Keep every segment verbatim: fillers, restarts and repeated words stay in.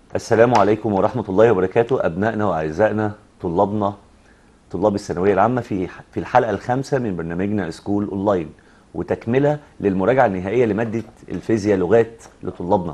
السلام عليكم ورحمة الله وبركاته أبنائنا وأعزائنا طلابنا طلاب الثانوية العامة في في الحلقة الخامسة من برنامجنا سكول أونلاين، وتكملة للمراجعة النهائية لمادة الفيزياء لغات لطلابنا.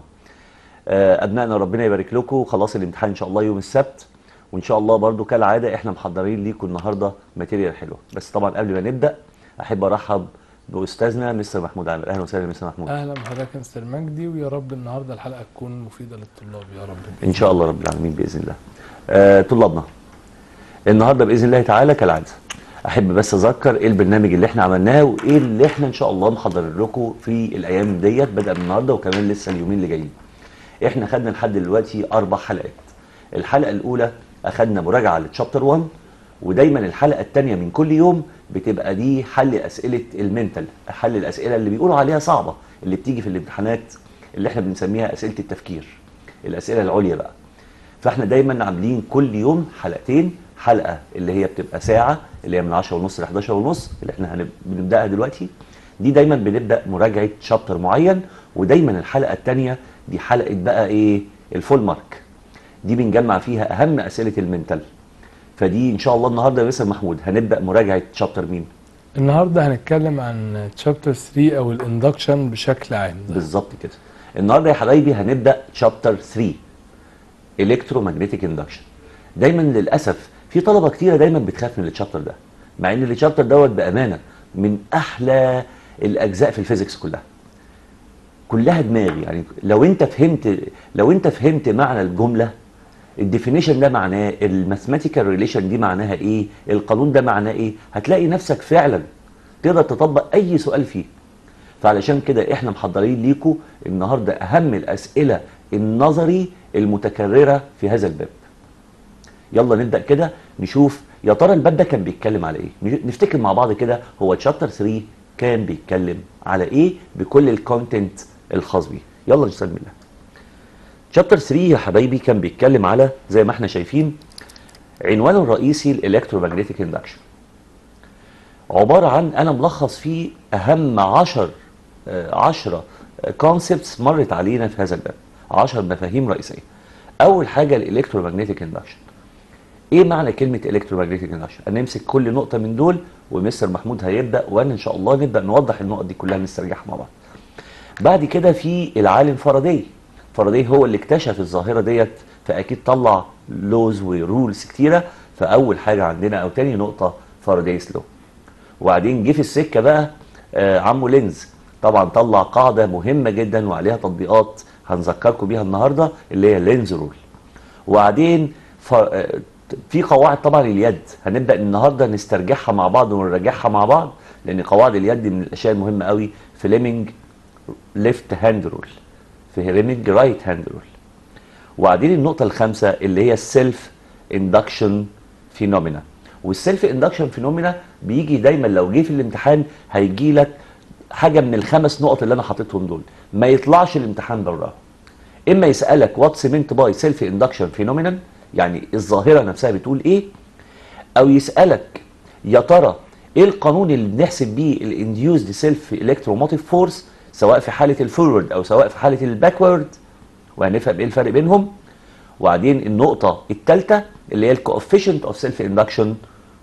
أبنائنا ربنا يبارك لكم، خلاص الامتحان إن شاء الله يوم السبت، وإن شاء الله برضو كالعادة إحنا محضرين ليكم النهاردة ماتيريال حلوة. بس طبعا قبل ما نبدأ أحب أرحب بأستاذنا مستر محمود عامر. أهلا وسهلا مستر محمود. اهلا بحضرتك يا مستر مجدي، ويا رب النهارده الحلقه تكون مفيده للطلاب يا رب ان شاء الله رب العالمين باذن الله. آه طلابنا النهارده باذن الله تعالى كالعاده احب بس اذكر ايه البرنامج اللي احنا عملناه وايه اللي احنا ان شاء الله محضرين لكم في الايام ديت بدءا من النهارده وكمان لسه اليومين اللي جايين. احنا خدنا لحد دلوقتي اربع حلقات. الحلقه الاولى اخدنا مراجعه للتشابتر واحد، ودايما الحلقه الثانيه من كل يوم بتبقى دي حل اسئله المنتال، حل الاسئله اللي بيقولوا عليها صعبه اللي بتيجي في الامتحانات اللي احنا بنسميها اسئله التفكير، الاسئله العليا بقى. فاحنا دايما عاملين كل يوم حلقتين، حلقه اللي هي بتبقى ساعه اللي هي من عشرة ونص ل حداشر ونص اللي احنا بنبداها دلوقتي، دي دايما بنبدا مراجعه شابتر معين، ودايما الحلقه الثانيه دي حلقه بقى ايه الفول مارك، دي بنجمع فيها اهم اسئله المنتال. فدي ان شاء الله النهارده يا مستر محمود هنبدا مراجعه شابتر مين؟ النهارده هنتكلم عن تشابتر ثلاثة او الاندكشن بشكل عام. بالظبط كده. النهارده يا حبايبي هنبدا شابتر ثلاثة الكترومagnetic اندكشن. دايما للاسف في طلبه كتيره دايما بتخاف من الشابتر ده، مع ان الشابتر دوت بامانه من احلى الاجزاء في الفيزيكس كلها. كلها دماغ، يعني لو انت فهمت لو انت فهمت معنى الجمله، الديفينيشن ده معناه، الماثيماتيكال ريليشن دي معناها ايه، القانون ده معناه ايه، هتلاقي نفسك فعلا تقدر تطبق اي سؤال فيه. فعلشان كده احنا محضرين ليكم النهارده اهم الاسئله النظري المتكرره في هذا الباب. يلا نبدا كده نشوف يا ترى الباب ده كان بيتكلم على ايه. نفتكر مع بعض كده هو تشابتر ثلاثة كان بيتكلم على ايه بكل الكونتنت الخاص بيه. يلا نسمي الله. شابتر ثلاثة يا حبايبي كان بيتكلم على زي ما احنا شايفين عنوانه الرئيسي الالكترومagnetic اندكشن، عباره عن انا ملخص فيه اهم عشر عشرة كونسبتس مرت علينا في هذا الباب، عشر مفاهيم رئيسيه. اول حاجه الالكترومagnetic اندكشن. ايه معنى كلمه الكترومagnetic اندكشن؟ هنمسك كل نقطه من دول ومستر محمود هيبدا، وانا ان شاء الله نبدا نوضح النقط دي كلها نسترجعها مع بعض. بعد كده في العالم فاراداي. فاراداي هو اللي اكتشف الظاهره ديت، فاكيد طلع لوز ورولز كتيره. فاول حاجه عندنا او تاني نقطه فارادايز لو. وبعدين جه في السكه بقى آه عمو لينز، طبعا طلع قاعده مهمه جدا وعليها تطبيقات هنذكركم بيها النهارده اللي هي لينز رول. وبعدين آه في قواعد طبعا اليد هنبدا النهارده نسترجعها مع بعض ونراجعها مع بعض، لان قواعد اليد من الاشياء المهمه قوي. فليمنج ليفت هاند رول، فليمنج رايت هاند رول. وبعدين النقطه الخامسه اللي هي السيلف اندكشن فينومينا. والسيلف اندكشن فينومينا بيجي دايما لو جه في الامتحان هيجي لك حاجه من الخمس نقط اللي انا حاططهم دول، ما يطلعش الامتحان براها. اما يسالك واتس مينت باي سيلف اندكشن فينومينا، يعني الظاهره نفسها بتقول ايه، او يسالك يا ترى ايه القانون اللي بنحسب بيه الانديوزد سيلف الكتروموتيف فورس سواء في حاله الفورورد او سواء في حاله الباكورد، وهنفهم ايه الفرق بينهم. وبعدين النقطه الثالثه اللي هي الكوفيشنت اوف سيلف اندكشن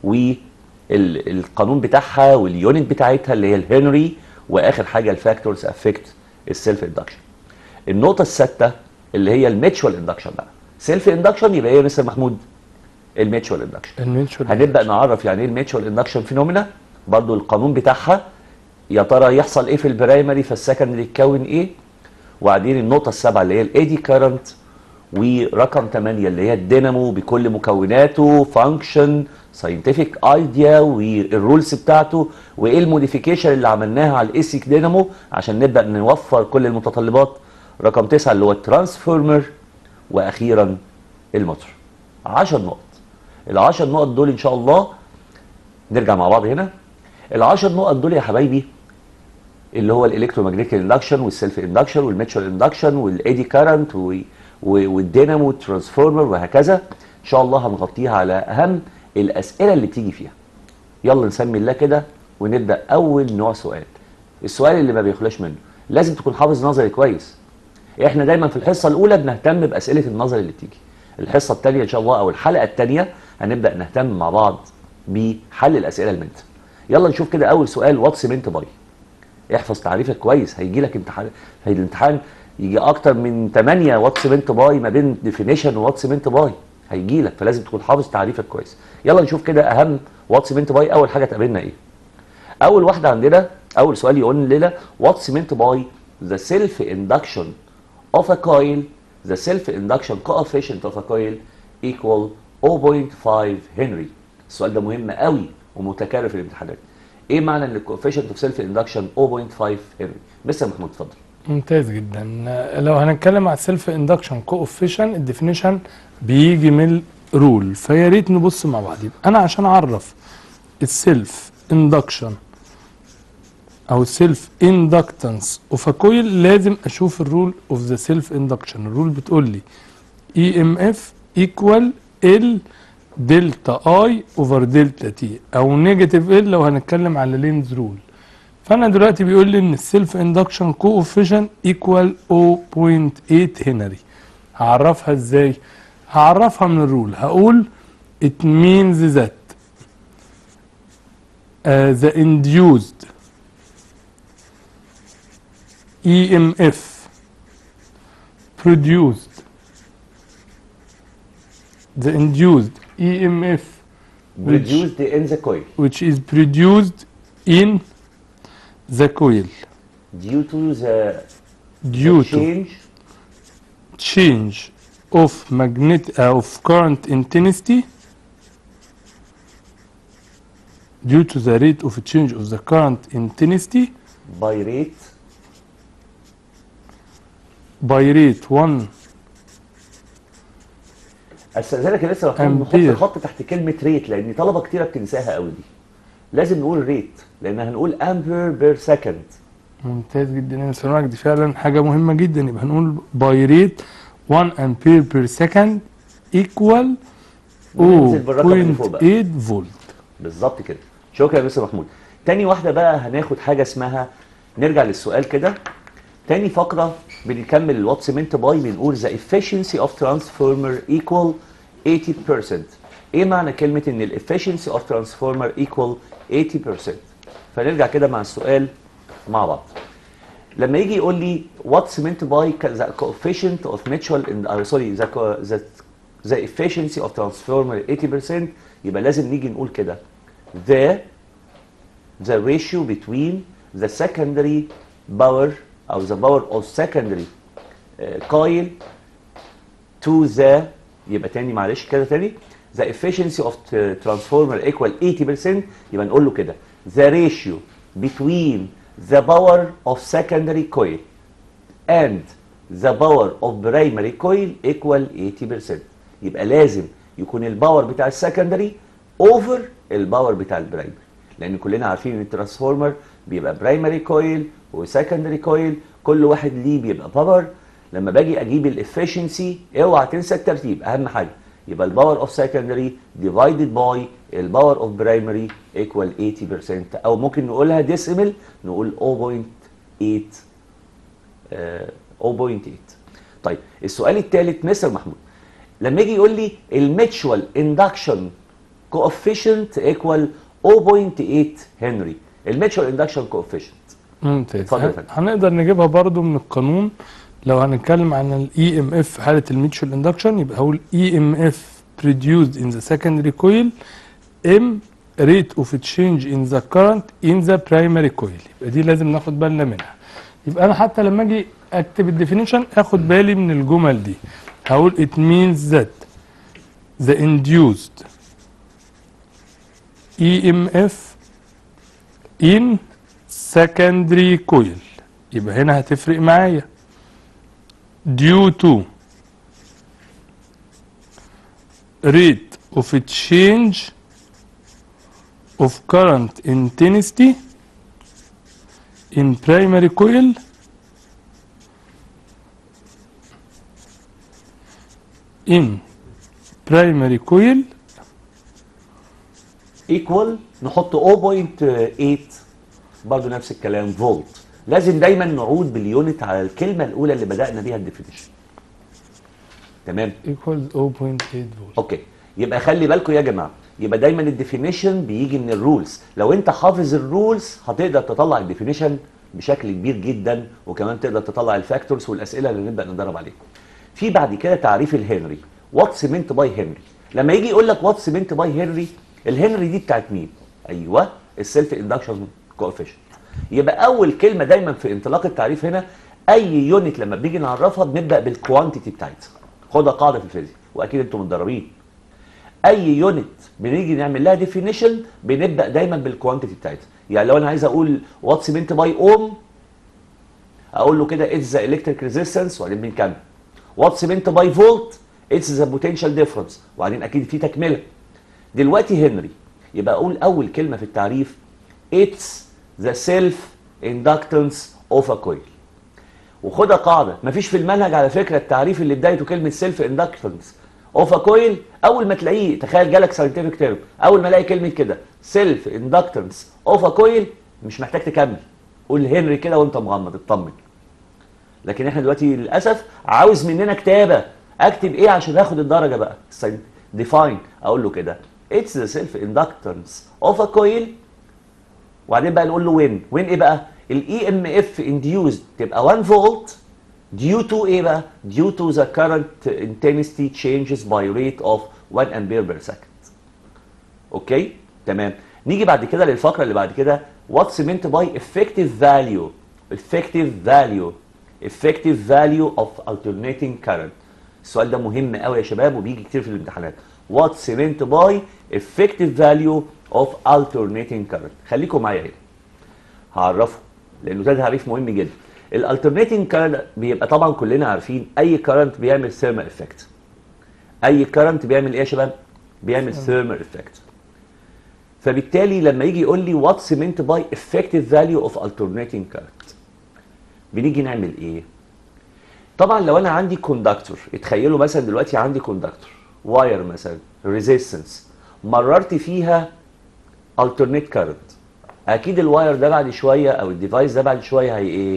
والقانون بتاعها واليونت بتاعتها اللي هي الهنري. واخر حاجه الفاكتورز افكت السيلف اندكشن. النقطه السادسه اللي هي الميتشوال اندكشن بقى. سيلف اندكشن يبقى ايه يا مستر محمود؟ الميتشوال اندكشن. هنبدا نعرف يعني ايه الميتشوال اندكشن فينومينا، برضو القانون بتاعها، يا ترى يحصل ايه في البرايمري فالسكندري يتكون ايه. وبعدين النقطه السابعه اللي هي الايدي كارنت. ورقم ثمانية اللي هي الدينامو بكل مكوناته، فانكشن، ساينتفك ايديا والرولز بتاعته، وايه الموديفيكيشن اللي عملناها على الايسيك دينامو عشان نبدا نوفر كل المتطلبات. رقم تسعة اللي هو الترانسفورمر. واخيرا الموتور. عشر نقط. العشر نقط دول ان شاء الله نرجع مع بعض هنا. العشر نقط دول يا حبايبي اللي هو الالكترومagnetic اندكشن والسيلف اندكشن والميتشوال اندكشن والايدي كارنت والدينامو والترانسفورمر وهكذا، ان شاء الله هنغطيها على اهم الاسئله اللي بتيجي فيها. يلا نسمي الله كده ونبدا اول نوع سؤال. السؤال اللي ما بيخلاش منه لازم تكون حافظ نظري كويس. احنا دايما في الحصه الاولى بنهتم باسئله النظر اللي بتيجي. الحصه الثانيه ان شاء الله او الحلقه الثانيه هنبدا نهتم مع بعض بحل الاسئله المنت. يلا نشوف كده اول سؤال، واتس مينت باي. احفظ تعريفك كويس، هيجي لك امتحان، هي الامتحان يجي اكتر من ثمانية واتس مينت باي ما بين ديفينيشن واتس مينت باي، هيجي لك، فلازم تكون حافظ تعريفك كويس. يلا نشوف كده اهم واتس مينت باي. اول حاجه تقابلنا ايه؟ اول واحده عندنا، اول سؤال يقول لنا واتس مينت باي the self induction of a coil the self induction coefficient of a coil equal zero point five هنري. السؤال ده مهم قوي ومتكرر في الامتحانات. ايه معنى ان الكوفيشنت اوف سيلف اندكشن zero point five هنري؟ مستر محمود اتفضل. ممتاز جدا. لو هنتكلم على السيلف اندكشن كوفيشن، الديفينيشن بيجي من رول، فيا ريت نبص مع بعض. يبقى انا عشان اعرف السيلف اندكشن او السيلف اندكتنس اوف ا كويل لازم اشوف الرول اوف ذا سيلف اندكشن. الرول بتقول لي اي ام اف ايكوال ال دلتا اي اوفر دلتا تي، او نيجاتيف ال لو هنتكلم على لينز رول. فانا دلوقتي بيقول لي ان السيلف اندكشن كوفيشن ايكوال zero point eight هنري. هعرفها ازاي؟ هعرفها من الرول، هقول it means that uh, the induced E M F produced the induced E M F which, produced in the coil which is produced in the coil due to the, due the change to change of magnet uh, of current intensity due to the rate of change of the current intensity by rate by rate one استاذنك لسه محمود نحط أمبير. خط تحت كلمه ريت، لان طلبه كتيره بتنساها قوي دي. لازم نقول ريت لان هنقول امبير بير سكند. ممتاز جدا يا مستر مجدي، فعلا حاجه مهمه جدا. يبقى هنقول باي ريت one امبير بير سكند ايكوال وننزل بالرقم اللي فوق بقى. zero point eight فولت. بالظبط كده. شكرا يا مستر محمود. تاني واحده بقى هناخد حاجه اسمها، نرجع للسؤال كده. تاني فقره بنكمل الواتس مينت باي، بنقول the efficiency of transformer equal eighty percent. ايه معنى كلمه ان ال efficiency of transformer equal eighty percent؟ فنرجع كده مع السؤال مع بعض. لما يجي يقول لي what's meant by the coefficient of mutual in uh, sorry the, the the efficiency of transformer eighty percent، يبقى لازم نيجي نقول كده the the ratio between the secondary power او the power of secondary uh, coil to the، يبقى تاني معلش كده تاني، the efficiency of transformer equal eighty percent، يبقى نقول له كده the ratio between the power of secondary coil and the power of primary coil equal eighty percent. يبقى لازم يكون الباور بتاع السكندري اوفر الباور بتاع البرايمري، لان كلنا عارفين ان الترانسفورمر بيبقى برايمري كويل وسكندري كويل، كل واحد ليه بيبقى باور. لما باجي اجيب الافشنسي اوعى تنسى الترتيب، اهم حاجه يبقى الباور اوف سكندري ديفايدد باي الباور اوف برايمري ايكوال eighty percent، او ممكن نقولها ديسيمل نقول zero point eight zero point eight. طيب السؤال الثالث مستر محمود، لما يجي يقول لي الميتشوال اندكشن كوفيشنت ايكوال zero point eight هنري، الميتشوال اندكشن كوفيشنت. ممتاز. اتفضل يا فندم. هنقدر نجيبها برضو من القانون. لو هنتكلم عن الاي ام اف في حاله الميتشوال اندكشن، يبقى هقول اي ام اف produced in the secondary coil m rate of change in the current in the primary coil. يبقى دي لازم ناخد بالنا منها. يبقى انا حتى لما اجي اكتب الديفينيشن اخد بالي من الجمل دي. هقول it means that the induced E M F in secondary coil، يبقى هنا هتفرق معايا due to rate of change of current intensity in primary coil in primary coil ايكوال نحط zero point eight برضه نفس الكلام فولت. لازم دايما نعود باليونت على الكلمه الاولى اللي بدانا بيها الديفينيشن. تمام؟ equals صفر فاصلة تمانية فولت. اوكي، يبقى خلي بالكم يا جماعه، يبقى دايما الديفينيشن بيجي من الرولز. لو انت حافظ الرولز هتقدر تطلع الديفينيشن بشكل كبير جدا، وكمان تقدر تطلع الفاكتورز والاسئله اللي نبدا ندرب عليها. في بعد كده تعريف الهنري، واتس مينت باي هنري. لما يجي يقول لك واتس مينت باي هنري، الهنري دي بتاعت مين؟ ايوه، السيلف اندكشن كوفيشنت. يبقى اول كلمه دايما في انطلاق التعريف هنا، اي يونت لما بنيجي نعرفها بنبدا بالكوانتيتي بتاعتها. خدها قاعده في الفيزياء، واكيد انتم متدربين. اي يونت بنيجي نعمل لها ديفينيشن بنبدا دايما بالكوانتيتي بتاعتها. يعني لو انا عايز اقول واتس مينت باي اوم، اقول له كده اتس ذا الكتريك ريزيستنس، وبعدين بنكمل. واتس مينت باي فولت، اتس ذا بوتنشال ديفرنس، وبعدين اكيد في تكمله. دلوقتي هنري، يبقى اقول اول كلمه في التعريف اتس ذا سيلف اندكتنس اوف ا كويل. وخدها قاعده، مفيش في المنهج على فكره التعريف اللي بدايته كلمه سيلف اندكتنس اوف ا كويل، اول ما تلاقيه تخيل جالك ساينتفك تيرم، اول ما الاقي كلمه كده سيلف اندكتنس اوف ا كويل مش محتاج تكمل، قول هنري كده وانت مغمض اطمن. لكن احنا دلوقتي للاسف عاوز مننا كتابه، اكتب ايه عشان اخد الدرجه بقى؟ ديفاين، اقول له كده اتس ذا سيلف اندكتنس اوف ا كويل، وبعدين بقى نقول له وين وين ايه بقى؟ الاي ام اف انديوزد تبقى واحد فولت due to ايه بقى؟ due to the current intensity changes by rate of واحد ampere per second. اوكي؟ تمام. نيجي بعد كده للفقره اللي بعد كده what's meant by effective value. effective value effective value of alternating current. السؤال ده مهم قوي يا شباب وبيجي كتير في الامتحانات. what's meant by effective value of alternating current. خليكم معايا هنا هعرفه لانه ده تعريف مهم جدا. الالترنيتنج كارنت بيبقى طبعا كلنا عارفين اي كارنت بيعمل ثيرمال افكت. اي كارنت بيعمل ايه يا شباب؟ بيعمل ثيرمال افكت. فبالتالي لما يجي يقول لي واتس مينت باي افكتيف فاليو اوف الترنيتنج كارنت، بنيجي نعمل ايه؟ طبعا لو انا عندي كوندكتور، اتخيلوا مثلا دلوقتي عندي كوندكتور واير مثلا ريزيستنس مررت فيها الترنيت كارنت، اكيد الواير ده بعد شويه او الديفايس ده بعد شويه هي ايه؟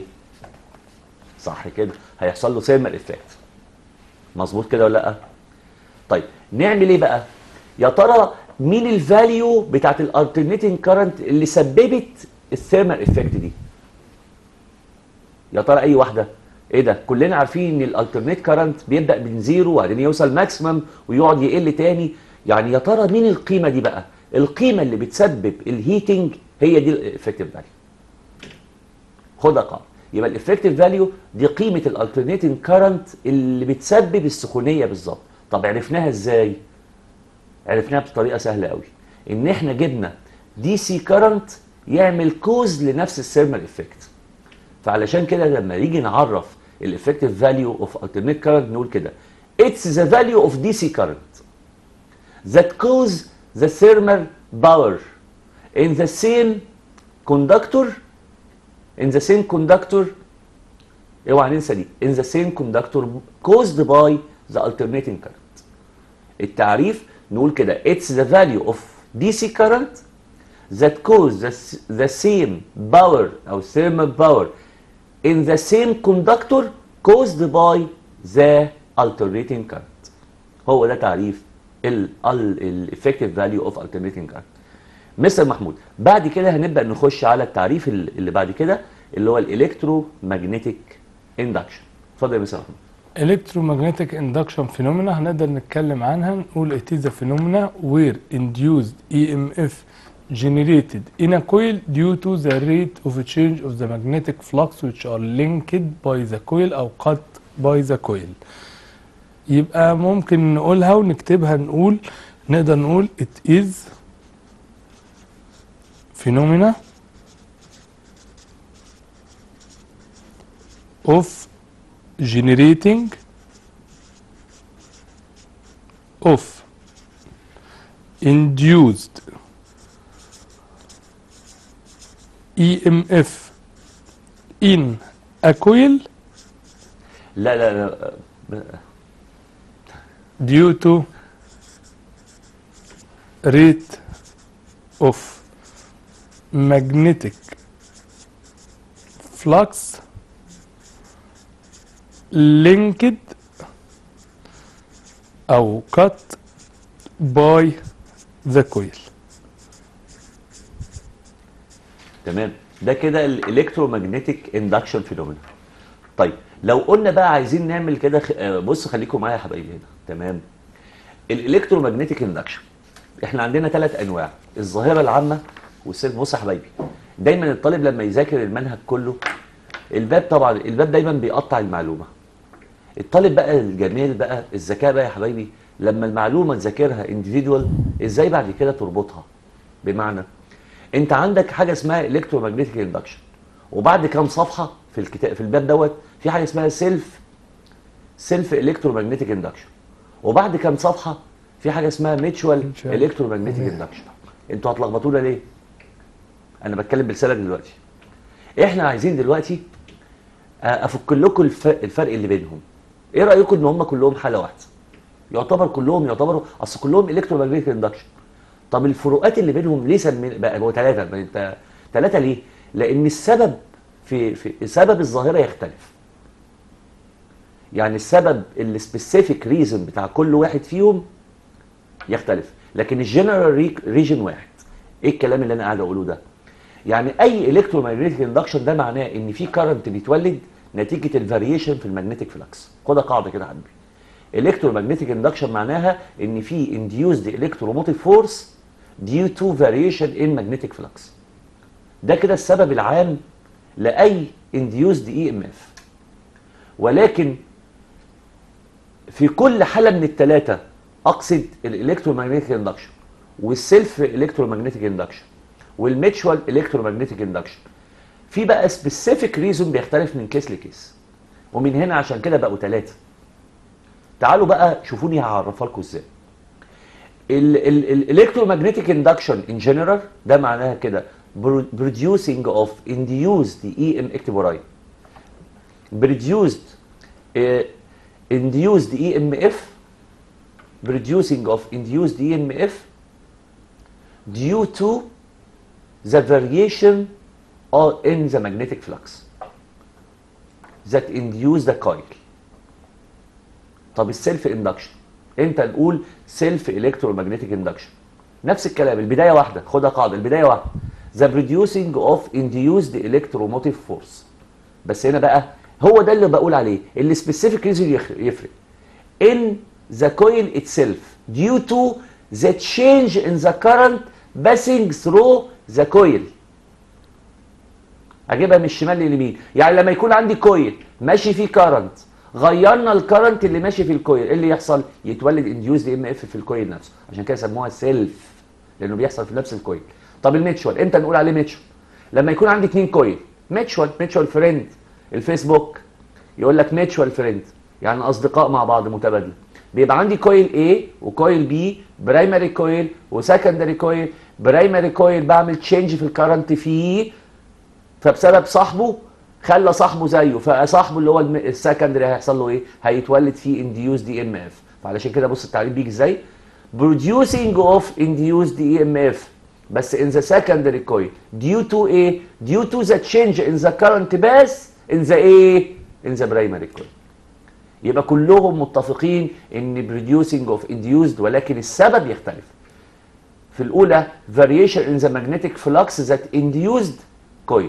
صح كده، هيحصل له ثيرمال افكت. مظبوط كده ولا لا؟ طيب نعمل ايه بقى؟ يا ترى مين الفاليو بتاعت الالترنيتنج كارنت اللي سببت الثيرمال افكت دي؟ يا ترى اي واحده؟ ايه ده؟ كلنا عارفين ان الالترنيت كارنت بيبدا من زيرو وبعدين يوصل ماكسيمم ويقعد يقل تاني، يعني يا ترى مين القيمه دي بقى؟ القيمه اللي بتسبب الهيتنج هي دي الافكتيف فاليو. خدها قاعده، يبقى الافكتيف فاليو دي قيمه الالترنيتنج كارنت اللي بتسبب السخونيه بالظبط. طب عرفناها ازاي؟ عرفناها بطريقه سهله قوي، ان احنا جبنا دي سي كارنت يعمل كوز لنفس الثيرمال افكت. فعلشان كده لما يجي نعرف الافكتيف فاليو اوف الترنيت كارنت نقول كده اتس ذا فاليو اوف دي سي كارنت that cause the thermal power in the same conductor in the same conductor اوعى ننسى دي in the same conductor caused by the alternating current. التعريف نقول كده it's the value of دي سي current that cause the, the same power او thermal power in the same conductor caused by the alternating current. هو ده تعريف الافكتيف فاليو اوف alternating current. مستر محمود بعد كده هنبدا نخش على التعريف اللي بعد كده اللي هو الالكترو ماجنتيك اندكشن. اتفضل يا مستر محمود. electromagnetic induction phenomena هنقدر نتكلم عنها نقول it is a phenomena where induced E M F generated in a coil due to the rate of change of the magnetic flux which are linked by the coil أو cut by the coil. يبقى ممكن نقولها ونكتبها نقول نقدر نقول it is phenomena of generating of induced E M F in a coil لا لا لا due to rate of magnetic flux linked او cut by the coil. تمام، ده كده الالكترومagnetic اندكشن فينومينا. طيب لو قلنا بقى عايزين نعمل كده خ... آه، بص خليكم معايا يا حبايبي هنا. تمام، الالكترومagnetic اندكشن احنا عندنا ثلاث انواع، الظاهره العامه والسلك. بص يا حبايبي، دايما الطالب لما يذاكر المنهج كله، الباب طبعا الباب دايما بيقطع المعلومه. الطالب بقى الجميل بقى الذكاء بقى يا حبايبي، لما المعلومه تذاكرها انديفيدوال ازاي بعد كده تربطها. بمعنى انت عندك حاجه اسمها الكترومagnetic اندكشن، وبعد كام صفحه في الكتاب في الباب دوت في حاجه اسمها سيلف سيلف الكترومagnetic اندكشن، وبعد كام صفحه في حاجه اسمها ميتشوال الكترومagnetic اندكشن. انتوا هتلخبطونا ليه؟ انا بتكلم بلسانك دلوقتي. احنا عايزين دلوقتي افك لكم الفرق اللي بينهم. ايه رايكم ان هم كلهم حاله واحده؟ يعتبر كلهم يعتبروا اصل كلهم الكترومagnetic اندكشن. طب الفروقات اللي بينهم ليه سمين بقى هو ثلاثه؟ انت ثلاثه ليه؟ لان السبب في في سبب الظاهره يختلف. يعني السبب السبيسيفيك ريزون بتاع كل واحد فيهم يختلف، لكن الجنرال ريجن واحد. ايه الكلام اللي انا قاعد اقوله ده؟ يعني اي الكترومagnetic اندكشن ده معناه ان في كارنت بيتولد نتيجه الفاريشن في المagnetic فلكس. خدها قاعده كده يا حبيبي. الكترومagnetic اندكشن معناها ان في induced electromotive force due to variation in magnetic flux. ده كده السبب العام لاي induced اي ام اف. ولكن في كل حاله من الثلاثه، اقصد الالكترومagnetic اندكشن والسيلف الكترومagnetic اندكشن والميتشوال الكترومagnetic اندكشن، في بقى سبيسيفيك ريزون بيختلف من كيس لكيس، ومن هنا عشان كده بقوا ثلاثه. تعالوا بقى شوفوني هعرفها لكم ازاي. الالكترومagnetic اندكشن ان جنرال ده معناها كده producing of induced اي ام اكتب ورايا produced uh, induced اي ام اف producing of induced اي ام اف due to the variation in the magnetic flux that induce the coil. طب السيلف اندكشن امتى نقول سيلف الكترومagnetic اندكشن؟ نفس الكلام، البدايه واحده. خدها قاعده، البدايه واحده. the producing of induced electromotive force. بس هنا بقى هو ده اللي بقول عليه اللي سبيسيفيك ريزون يفرق. in the coil itself due to the change in the current passing through the coil. اجيبها من الشمال لليمين. يعني لما يكون عندي كويل ماشي فيه كارنت، غيرنا الكرنت اللي ماشي في الكويل، ايه اللي يحصل؟ يتولد انديوزد ام اف في الكويل نفسه. عشان كده سموها سيلف، لانه بيحصل في نفس الكويل. طب الميتشوال امتى نقول عليه ميتشوال؟ لما يكون عندي اثنين كويل ميتشوال. ميتشوال فريند، الفيسبوك يقول لك ميتشوال فريند، يعني اصدقاء مع بعض متبادله. بيبقى عندي كويل A وكويل B، برايمري كويل وسكندري كويل. برايمري كويل بعمل تشينج في الكرنت فيه، فبسبب صاحبه خلى صاحبه زيه، فصاحبه اللي هو السكندري هيحصل له ايه؟ هيتولد فيه induced اي ام اف. فعلشان كده بص التعريف بيجي ازاي؟ producing of induced اي ام اف بس in the secondary coil due to ايه؟ due to the change in the current path in the ايه؟ in the primary coil. يبقى كلهم متفقين ان producing of induced، ولكن السبب يختلف. في الاولى variation in the magnetic flux that induced coil.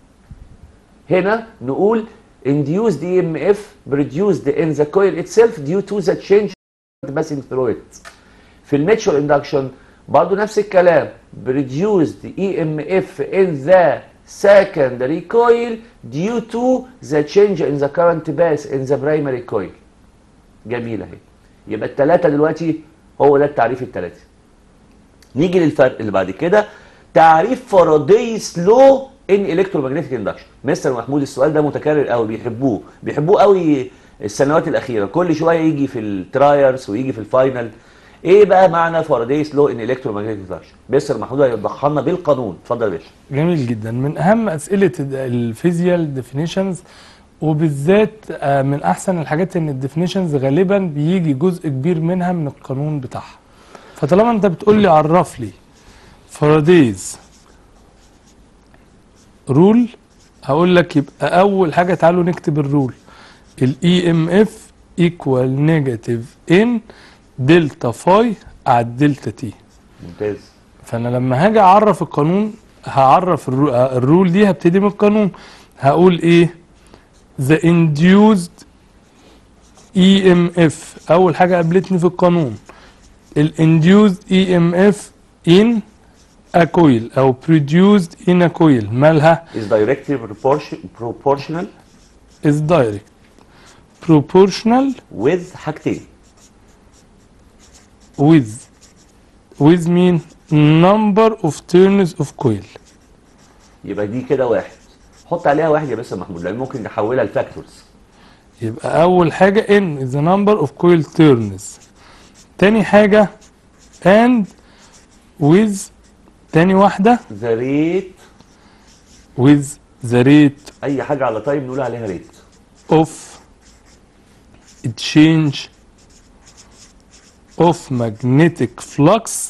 هنا نقول induced اي ام اف produced in the coil itself due to the change passing through it. في الميتشوال اندكشن برضه نفس الكلام، produced اي ام اف in the secondary coil due to the change in the current path in the primary coil. جميلة اهي. يبقى الثلاثة دلوقتي هو ده التعريف الثلاثي. نيجي للفرق اللي بعد كده، تعريف فارادايز لو ان الكترومagnetic اندكشن. مستر محمود السؤال ده متكرر قوي، بيحبوه بيحبوه قوي السنوات الاخيره، كل شويه يجي في الترايرز ويجي في الفاينل. ايه بقى معنى فارادايز لو ان الكترومagnetic اندكشن؟ مستر محمود هيوضحها لنا بالقانون. اتفضل يا باشا. جميل جدا، من اهم اسئله الفيزيال ديفينيشنز، وبالذات من احسن الحاجات ان الديفينيشنز غالبا بيجي جزء كبير منها من القانون بتاعها. فطالما انت بتقول لي عرف لي فارادايز رول، هقول لك يبقى اول حاجه تعالوا نكتب الرول. الاي ام اف ايكوال نيجاتيف ان دلتا فاي على الدلتا تي. ممتاز. فانا لما هاجي اعرف القانون هعرف الرو- الرول دي، هبتدي من القانون. هقول ايه؟ the induced اي ام اف، اول حاجه قابلتني في القانون ال induced اي ام اف in a coil او produced in a coil مالها؟ is directly proportion- proportional is direct proportional with حاجتين. with with مين؟ number of turns of coil. يبقى دي كده واحد، حط عليها واحد يا مستر محمود لان ممكن نحولها لفاكتورز. يبقى اول حاجه n is the number of coil turns. تاني حاجه and with تاني واحده ذا ريت، with the rate اي حاجه على تايم نقول عليها ريت. of change of magnetic flux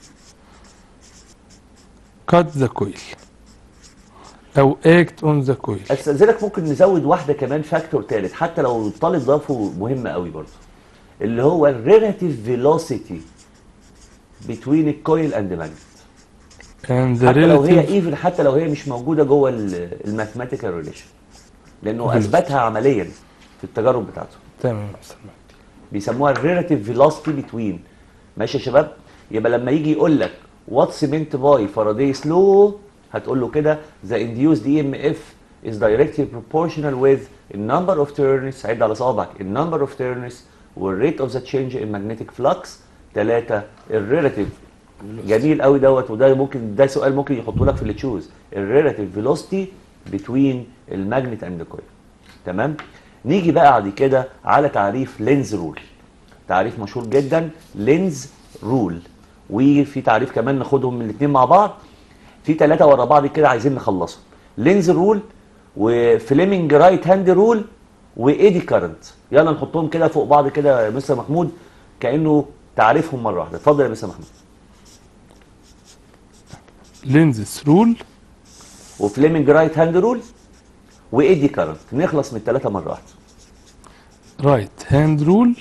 cut the coil او act on the coil. استاذنك ممكن نزود واحده كمان فاكتور ثالث حتى لو الطالب ضافه مهم قوي برضه، اللي هو الريلاتيف فيلوسيتي بتوين الكويل اند ماجنت. and the حتى لو هي relative ايفن، حتى لو هي مش موجوده جوه الماثيماتيكال ريليشن، لانه Velocity. اثبتها عمليا في التجارب بتاعته. تمام يا أستاذ مجدي. بيسموها الريلاتيف فيلوسيتي بتوين. ماشي يا شباب؟ يبقى لما يجي يقول لك واتس مينت باي فاراداي's لو، هتقول له كده the induced E M F is directly proportional with the number of turns، عد على صوابعك، the number of turns والrate of the change in magnetic flux. ثلاثة الريلاتيف. جميل قوي دوت، وده ممكن ده سؤال ممكن يحطه لك في اللي تشوز، الريلاتيف فيلوسيتي بتوين الماجنت اند كويل. تمام؟ نيجي بقى بعد كده على تعريف لينز رول. تعريف مشهور جدا لينز رول، وفي تعريف كمان ناخدهم من الاثنين مع بعض. في ثلاثة ورا بعض كده عايزين نخلصهم. لينز رول وفليمنج رايت هاند رول وايدي كارنت. يلا نحطهم كده فوق بعض كده يا مستر محمود كأنه تعريفهم مرة واحدة. اتفضل يا مستر محمود. لينزز رول وفليمنج رايت هاند رول وايدي كارنت. نخلص من الثلاثة مرة واحدة. رايت هاند رول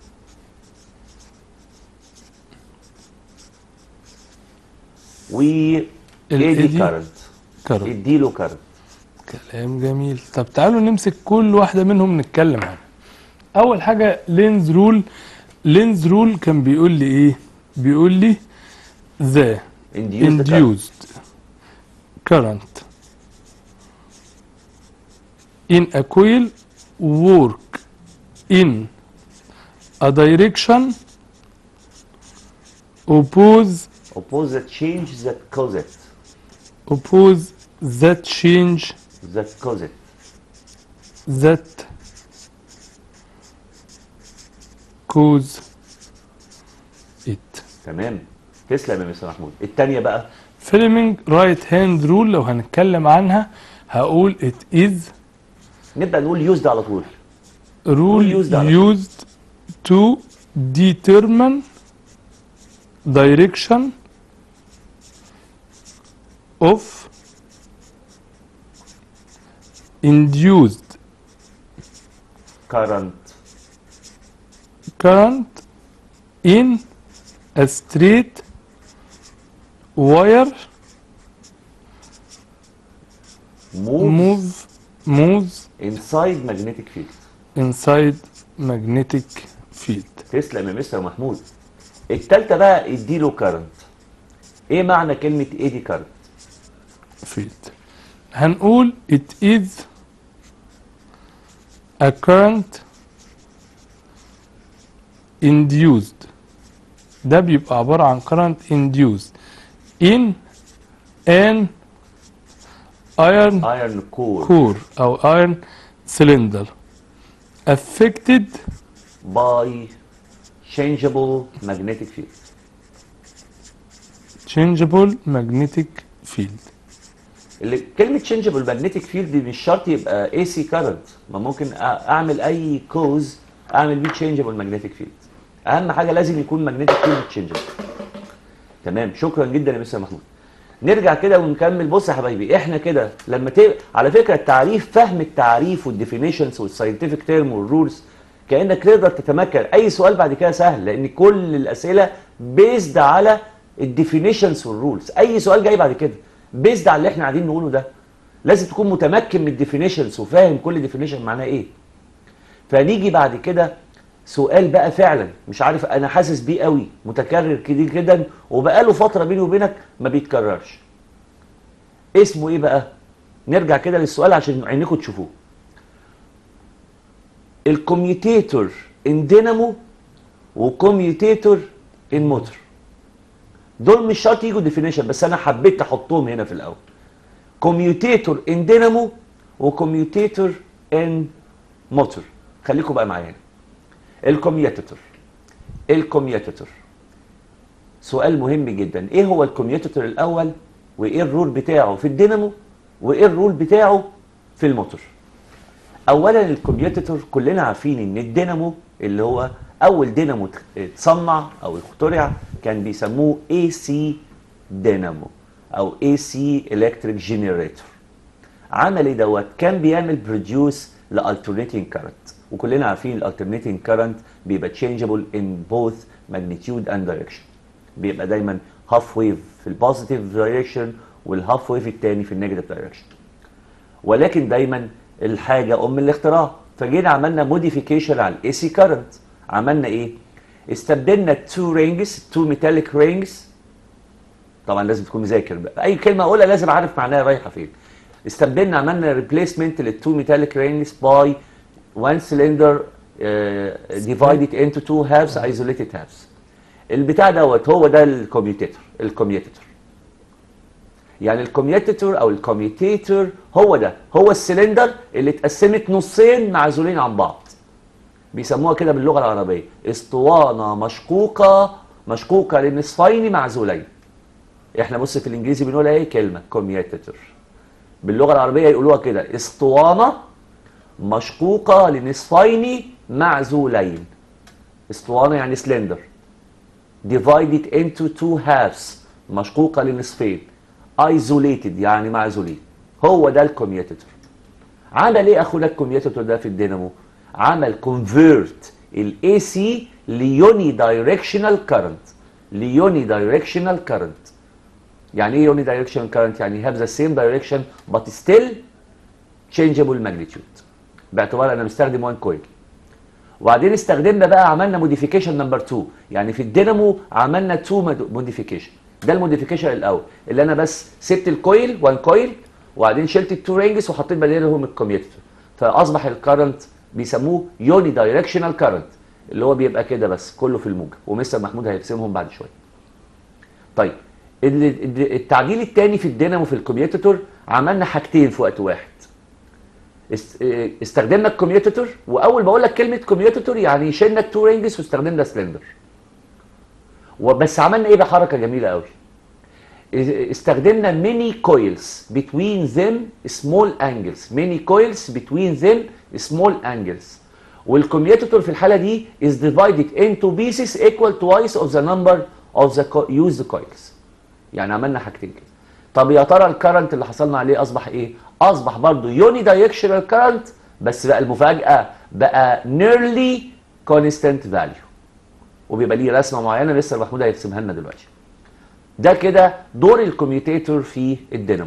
وايدي الإيدي كارنت. كارنت. اديله كارنت. كلام جميل. طب تعالوا نمسك كل واحدة منهم نتكلم عنها. أول حاجة لينز رول. لينز رول كان بيقول لي إيه؟ بيقول لي the induced current. induced current in a coil work in a direction oppose oppose the change that cause it. oppose that change that cause it. that cause it. تمام. تسلم يا مستر محمود. الثانية بقى فليمنج رايت هاند رول لو هنتكلم عنها هقول it is نبدأ نقول used على طول. rule used على طول. used to determine direction of induced current current in a straight wire moves move moves inside magnetic field. inside magnetic field. تسلم يا مستر محمود. التالتة بقى اديله كارنت. ايه معنى كلمة ايدي كارنت؟ field هنقول it is a current induced. ده بيبقى عبارة عن current induced in an iron ايرن كور core أو iron cylinder affected باي changeable magnetic field. changeable magnetic field. اللي كلمة changeable magnetic field دي مش شرط يبقى اي سي current، ما ممكن أ- اعمل اي كوز اعمل بيه changeable magnetic field. اهم حاجة لازم يكون magnetic field changeable. تمام، شكرا جدا يا مستر محمود. نرجع كده ونكمل. بص يا حبايبي، احنا كده لما ت... على فكره التعريف، فهم التعريف والديفينيشنز والساينتفك تيرم والرولز، كانك تقدر تتمكن اي سؤال بعد كده سهل، لان كل الاسئله بيزد على الديفينيشنز والرولز. اي سؤال جاي بعد كده بيزد على اللي احنا قاعدين نقوله ده. لازم تكون متمكن من الديفينيشنز وفاهم كل ديفينيشن معناه ايه. فنيجي بعد كده سؤال بقى فعلا مش عارف، انا حاسس بيه قوي، متكرر كتير جدا وبقاله فتره بيني وبينك ما بيتكررش. اسمه ايه بقى؟ نرجع كده للسؤال عشان عينيكم تشوفوه. الكوميوتيتور ان دينامو وكوميوتيتور ان موتور. دول مش شرط يجوا ديفينيشن، بس انا حبيت احطهم هنا في الاول. كوميوتيتور ان دينامو وكوميوتيتور ان موتور. خليكم بقى معايا هنا. الكوميوتيتور الكوميوتيتور سؤال مهم جدا. ايه هو الكوميوتيتور الاول، وايه الرول بتاعه في الدينامو، وايه الرول بتاعه في الموتور؟ اولا الكوميوتيتور كلنا عارفين ان الدينامو اللي هو اول دينامو اتصنع او اخترع كان بيسموه اي سي دينامو او اي سي الكتريك جنريتور. عمل ايه دوت؟ كان بيعمل بروديوس لالترنيتنج كارنت، وكلنا عارفين الالترنيتنج كارنت بيبقى تشينجبل ان بوث ماجنتيود اند دايركشن. بيبقى دايما هاف ويف في البوزيتيف دايركشن والهاف ويف الثاني في النيجاتيف دايركشن. ولكن دايما الحاجه ام الاختراع. فجينا عملنا موديفيكيشن على الاي سي كارنت. عملنا ايه؟ استبدلنا تو رينجز، تو ميتاليك رينجز. طبعا لازم تكون مذاكر بقى، اي كلمه اقولها لازم عارف معناها رايحه فين. استبدلنا عملنا ريبليسمنت للتو ميتاليك رينجز باي one cylinder uh, divided into two halves isolated halves. البتاع دوت هو ده الكوميوتيتور. الكوميوتيتور يعني الكوميوتيتور او الكوميوتيتور هو ده، هو السلندر اللي اتقسمت نصين معزولين عن بعض. بيسموها كده باللغه العربيه اسطوانه مشقوقه، مشقوقه لنصفين معزولين. احنا بص في الانجليزي بنقولها ايه؟ كلمه كوميوتيتور. باللغه العربيه يقولوها كده اسطوانه مشقوقة لنصفين معزولين. اسطوانة يعني سلندر. divided into two halves مشقوقة لنصفين. isolated يعني معزولين. هو ده الكوميوتيتور. عمل ايه اخونا الكوميوتيتور ده في الدينامو؟ عمل convert ال اي سي ليوني دايركشنال كارنت. ليوني دايركشنال كارنت. يعني ايه يوني دايركشنال كارنت؟ يعني have the same direction but still changeable magnitude. باعتبار انا مستخدم وان كويل. وبعدين استخدمنا بقى عملنا موديفيكيشن نمبر اتنين. يعني في الدينامو عملنا اتنين موديفيكيشن. ده الموديفيكيشن الاول اللي انا بس سبت الكويل وان كويل وبعدين شلت التو رينجز وحطيت بدالهم الكوميوتيتور. فاصبح الكرنت بيسموه يوني دايركشنال كرنت اللي هو بيبقى كده بس كله في الموجب، ومستر محمود هيرسمهم بعد شويه. طيب التعديل الثاني في الدينامو في الكوميوتيتور عملنا حاجتين في وقت واحد. استخدمنا الكوميوتيتور، واول ما اقول لك كلمه كوميوتيتور يعني شلنا التو رينجز واستخدمنا سلندر. وبس عملنا ايه بحركه جميله قوي؟ استخدمنا ميني كويلز between them small angles. ميني كويلز between them small angles. والكوميوتيتور في الحاله دي is divided into pieces equal twice of the number of the used coils. يعني عملنا حاجتين كده. طب يا ترى الكرنت اللي حصلنا عليه اصبح ايه؟ اصبح برضه يوني دايركشنال كرنت، بس بقى المفاجاه بقى نيرلي كونستانت فاليو، وبيبقى ليه رسمه معينه مستر محمود هيرسمها لنا دلوقتي. ده كده دور الكوميوتيتور في الدينامو.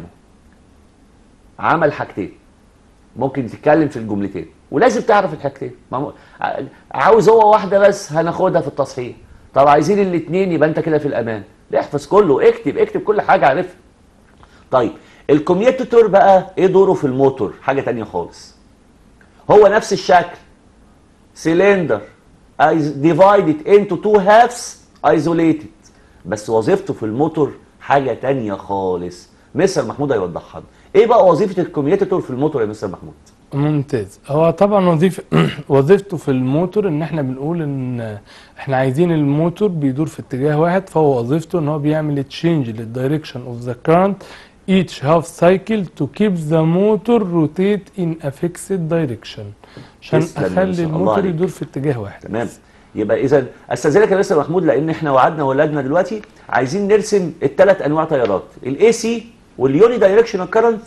عمل حاجتين، ممكن تتكلم في الجملتين ولازم تعرف الحاجتين. عاوز هو واحده بس هناخدها في التصحيح، طب عايزين الاثنين يبقى انت كده في الامان. احفظ كله، اكتب اكتب كل حاجه عارفها. طيب الكوميوتيتور بقى ايه دوره في الموتور؟ حاجه ثانيه خالص. هو نفس الشكل، سيلندر divided into two halves isolated، بس وظيفته في الموتور حاجه ثانيه خالص. مستر محمود هيوضحها. ايه بقى وظيفه الكوميوتيتور في الموتور يا مستر محمود؟ ممتاز. هو طبعا وظيفه وظيفته في الموتور ان احنا بنقول ان احنا عايزين الموتور بيدور في اتجاه واحد، فهو وظيفته ان هو بيعمل تشينج للدايركشن اوف ذا كارنت each half cycle to keep the motor rotate in a fixed direction، عشان اخلي الموتور يدور في اتجاه واحد. تمام. يبقى اذا استاذنك يا مستر محمود، لان احنا وعدنا ولادنا دلوقتي عايزين نرسم الثلاث انواع تيارات، الاي سي واليوني دايركشنال كارنت،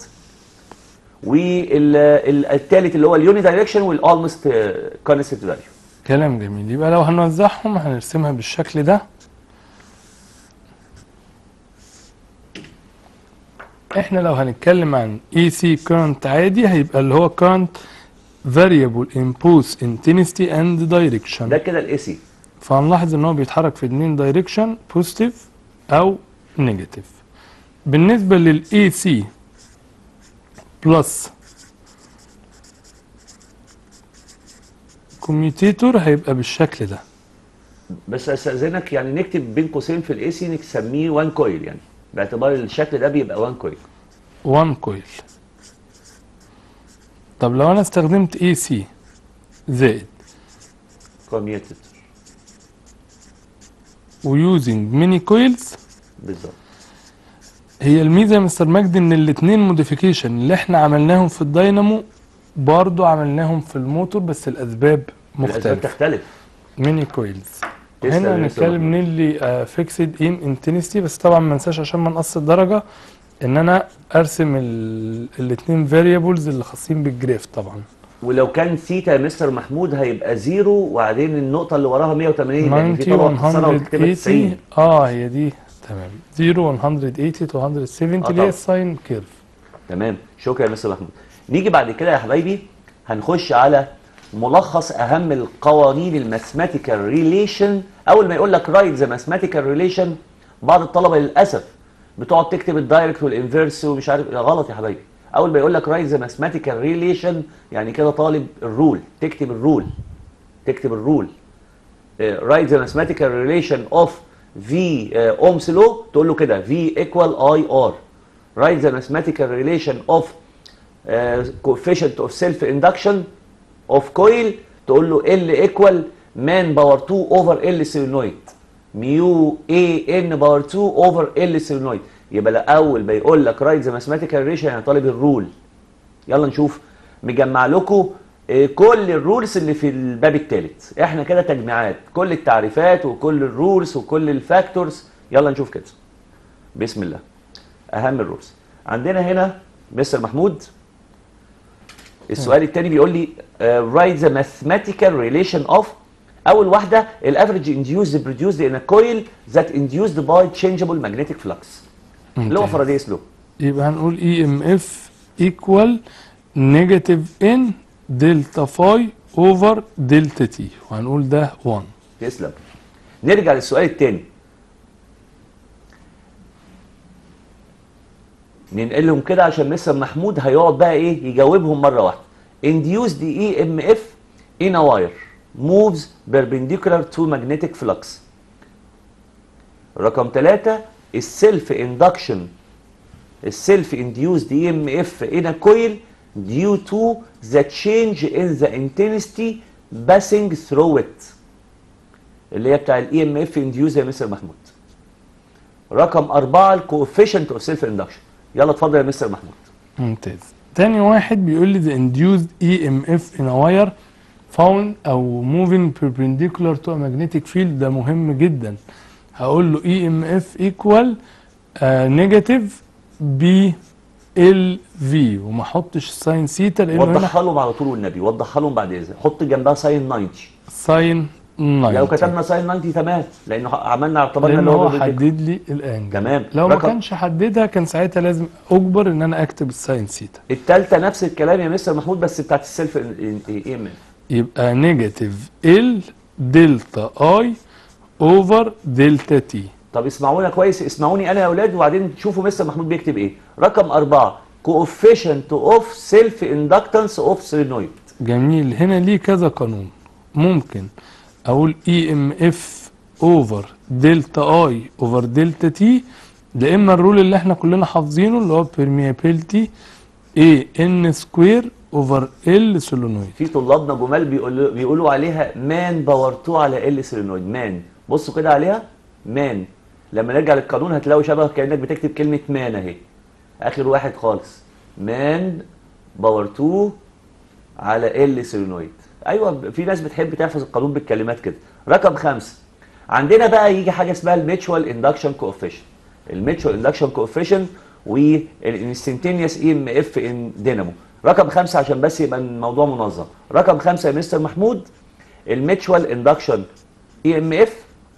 والثالث اللي هو اليوني دايركشن والالموست كونستنت فاليو. كلام جميل. يبقى لو هنوزعهم هنرسمها بالشكل ده. احنا لو هنتكلم عن اي سي current عادي هيبقى اللي هو current variable in both intensity and direction. ده كده الاي سي. فهنلاحظ ان هو بيتحرك في اتنين دايركشن، بوزيتيف او نيجاتيف. بالنسبه للاي سي بلس كوميوتيتور هيبقى بالشكل ده. بس استاذنك يعني نكتب بين قوسين في الاي سي نسميه وان كويل، يعني باعتبار الشكل ده بيبقى وان كويل. وان كويل. طب لو انا استخدمت اي سي زائد كوميوتيتور ويوزنج ميني كويلز، بالظبط. هي الميزه يا مستر مجدي ان الاثنين موديفيكيشن اللي احنا عملناهم في الداينامو برضو عملناهم في الموتور، بس الاسباب مختلفه. الاسباب تختلف. ميني كويلز. هنا هنتكلم نيلي فيكسد ان انتنسيتي، بس طبعا ما ننساش عشان ما نقص الدرجه ان انا ارسم الاثنين فاريبلز اللي خاصين بالجراف طبعا. ولو كان ثيتا يا مستر محمود هيبقى زيرو وبعدين النقطه اللي وراها مية وتمانين، لان في طبقه مختصره وتكتبها تسعين. اه هي دي تمام. زيرو مية وتمانين مية وسبعين اللي هي الساين كيرف. تمام، شكرا يا مستر محمود. نيجي بعد كده يا حبايبي هنخش على ملخص اهم القوانين الماثماتيكال ريليشن. اول ما يقول لك رايت ذا ماثماتيكال ريليشن، بعض الطلبه للاسف بتقعد تكتب الدايركت والانفيرس ومش عارف، غلط يا حبايبي. اول ما يقول لك رايت ذا ماثماتيكال ريليشن يعني كده طالب الرول، تكتب الرول تكتب الرول رايت ذا ماثماتيكال ريليشن اوف في اومس لو، تقول له كده في ايكوال اي ار. رايت ذا ماثماتيكال ريليشن اوف coefficient of self induction of coil، تقول له L ايكوال مان باور اتنين اوفر L سيلينويد، ميو اي ان باور اتنين اوفر L سيلينويد. يبقى لا اول ما يقول لك رايت ذا ماثماتيكال ريليشن يعني طالب الرول. يلا نشوف، مجمع لكم كل الرولز اللي في الباب الثالث. احنا كده تجميعات كل التعريفات وكل الرولز وكل الفاكتورز. يلا نشوف كده بسم الله. اهم الرولز عندنا هنا مستر محمود. السؤال الثاني بيقول لي رايت ذا ماثماتيكال ريليشن اوف، اول واحده الافريج انديوسد بروديوسد ان ا كويل ذات انديوسد باي تشينجبل ماجنتيك فلكس، اللي هو فارادايس لو. يبقى هنقول اي ام اف ايكوال نيجاتيف ان دلتا فاي اوفر دلتا تي، وهنقول ده واحد. تسلم. نرجع للسؤال الثاني، ننقلهم كده عشان مستر محمود هيقعد بقى ايه يجاوبهم مره واحده. induced E M F in a wire moves perpendicular to magnetic flux. رقم ثلاثة السيلف اندكشن السيلف induced E M F in a coil due to the change in the intensity passing through it، اللي هي بتاع ال E M F induced يا مستر محمود. رقم أربعة الكوفيشنت اوف سيلف اندكشن. يلا اتفضل يا مستر محمود. ممتاز. تاني واحد بيقول لي the induced E M F in a wire found او moving perpendicular to a magnetic field. ده مهم جدا. هقول له E M F equal negative B L V وما احطش ساين سيتا لانه وضحها لهم على طول والنبي، وضحها لهم بعد اذنك. حط جنبها ساين تسعين. ساين تسعين. لو كتبنا ساين تسعين تمام، لانه عملنا اعتبرنا اللي هو حدد لي الانجل. تمام. لو ما كانش حددها كان ساعتها لازم اجبر ان انا اكتب الساين سيتا. الثالثه نفس الكلام يا مستر محمود بس بتاعت السيلف اي ام اف، يبقى نيجاتيف ال دلتا اي اوفر دلتا تي. طب اسمعونا كويس، اسمعوني انا يا اولاد وبعدين شوفوا مستر محمود بيكتب ايه. رقم أربعة coefficient اوف سيلف اندكتنس اوف سولينويد. جميل. هنا ليه كذا قانون. ممكن اقول اي ام اف اوفر دلتا اي اوفر دلتا تي، ده اما الرول اللي احنا كلنا حافظينه اللي هو بيرميابيلتي اي ان سكوير اوفر ال سولينويد. في طلابنا جمال بيقولوا بيقولوا عليها مان باور اتنين على ال سولينويد. مان، بصوا كده عليها مان. لما نرجع للقانون هتلاقوا شبه كانك بتكتب كلمه مان اهي، اخر واحد خالص، مان باور اتنين على ال سولينويد. ايوه في ناس بتحب تحفظ القانون بالكلمات كده. رقم خمسة عندنا بقى يجي حاجه اسمها الميتشوال اندكشن كوفيشن. الميتشوال اندكشن كوفيشن والانستنتينيوس اي ام اف ان دينامو. رقم خمسة عشان بس يبقى الموضوع منظم. رقم خمسة يا مستر محمود الميتشوال اندكشن اي ام اف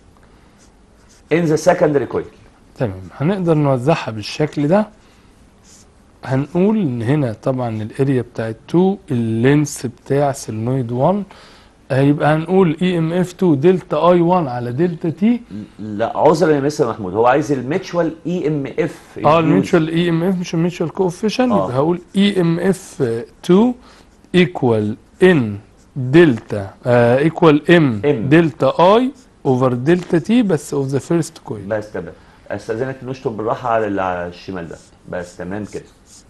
ان ذا سكندري كويل. تمام، هنقدر نوزعها بالشكل ده. هنقول ان هنا طبعا الاريا بتاعت اتنين اللينس بتاع سيلنويد واحد، هيبقى هنقول اي ام اف اتنين دلتا اي واحد على دلتا تي. لا عذرا يا مستر محمود، هو عايز الميتشوال اي ام اف. اه الميتشوال اي ام اف مش الميتشوال كوفيشن. آه. يبقى هقول اي ام اف اتنين ايكوال ان دلتا ايكوال ام دلتا اي اوفر دلتا تي بس اوف ذا فيرست كويل. بس تمام. استاذنك نشطب بالراحه على اللي على الشمال ده بس. تمام كده.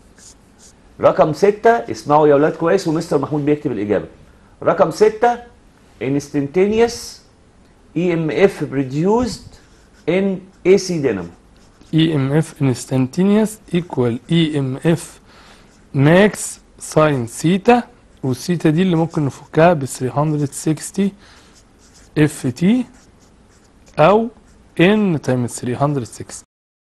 رقم ستة اسمعوا يا اولاد كويس ومستر محمود بيكتب الاجابه. رقم ستة instantaneous اي ام اف produced in اي سي dynamo. اي ام اف instantaneous equal اي ام اف max sin ثيتا، والثيتا دي اللي ممكن نفكها ب ثلاثمية وستين اف تي او ان تايمز ثلاثمية وستين.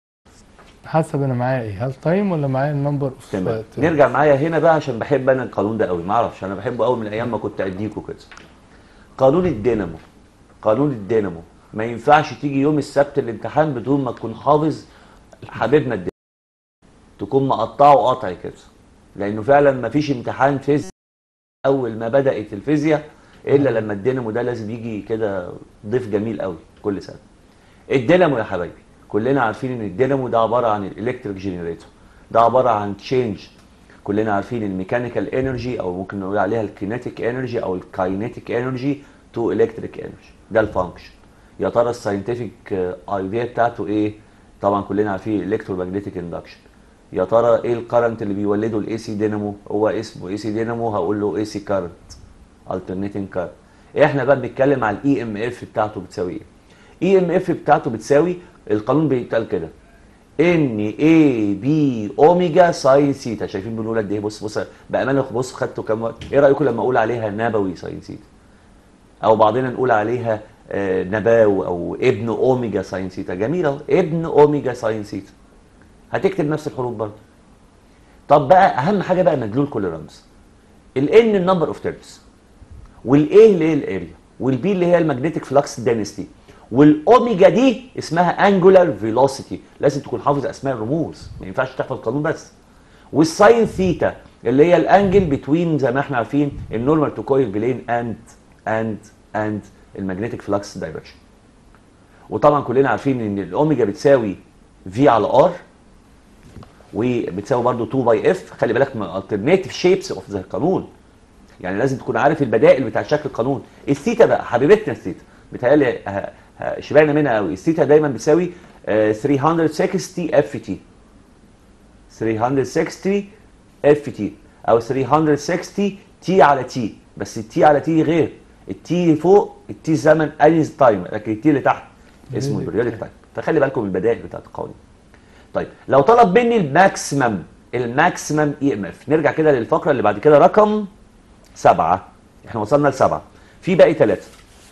حسب انا معايا ايه، هل تايم ولا معايا النمبر اوف. تمام. نرجع معايا هنا بقى عشان بحب انا القانون ده قوي، ما اعرفش انا بحبه قوي من ايام ما كنت اديكوا كده. قانون الدينامو. قانون الدينامو ما ينفعش تيجي يوم السبت الامتحان بدون ما تكون حافظ حبيبنا الدينامو، تكون مقطعه قطع كده، لانه فعلا ما فيش امتحان فيزياء اول ما بدات الفيزياء الا لما الدينامو ده لازم يجي كده ضيف جميل قوي كل سنه. الدينامو يا حبايبي كلنا عارفين ان الدينامو ده عباره عن الالكتريك جنريتور، ده عباره عن تشينج. كلنا عارفين الميكانيكال انرجي او ممكن نقول عليها الكينيتيك انرجي او الكاينيتيك انرجي تو الكتريك انرجي، ده الفانكشن. يا ترى الساينتفك ايديا بتاعته ايه؟ طبعا كلنا عارفين الكترومagnetic اندكشن. يا ترى ايه الكرنت اللي بيولده الاي سي دينامو؟ هو اسمه اي سي دينامو، هقول له اي سي كارنت alternating current. احنا بقى بنتكلم على الاي ام اف بتاعته بتساوي ايه؟ اي ام اف بتاعته بتساوي القانون بيتقال كده ان اي بي اوميجا ساين ثيتا. شايفين بنقول قد ايه؟ بص بص بامانه بص خدتوا كام وقت؟ ايه رايكم لما اقول عليها نبوي ساين ثيتا؟ او بعضنا نقول عليها آه نباو او ابن اوميجا ساين ثيتا. جميل اهو، ابن اوميجا ساين ثيتا. هتكتب نفس الحروف برضه. طب بقى اهم حاجه بقى مدلول كل رمز. الان النمبر اوف تيرمز، والايه اللي هي الاريا، والبي اللي هي المagnetic فلكس density، والاوميجا دي اسمها انجولار فيلوسيتي. لازم تكون حافظ اسماء الرموز، ما ينفعش تحفظ القانون بس. والساين ثيتا اللي هي الانجل بتوين زي ما احنا عارفين النورمال تو كويل بلين اند اند اند المagnetic فلكس دايركشن. وطبعا كلنا عارفين ان الاوميجا بتساوي في على ار، وبتساوي برضو اتنين باي اف. خلي بالك من alternative shapes اوف ذا قانون، يعني لازم تكون عارف البدائل بتاع شكل القانون. الثيتا بقى حبيبتنا الثيتا بتهيألي شبعنا منها قوي. الثيتا دايما بتساوي ثلاثمية وستين اف تي، ثلاثمية وستين اف تي او ثلاثمية وستين تي على تي. بس التي على تي غير التي فوق، التي زمن اني تايم، لكن التي اللي تحت اسمه البريودك تايم. فخلي بالكم من البدائل بتاعت القوانين. طيب لو طلب مني الماكسيمم الماكسيمم اي ام اف، نرجع كده للفقره اللي بعد كده رقم سبعة. احنا وصلنا لسبعة، في باقي ثلاثة.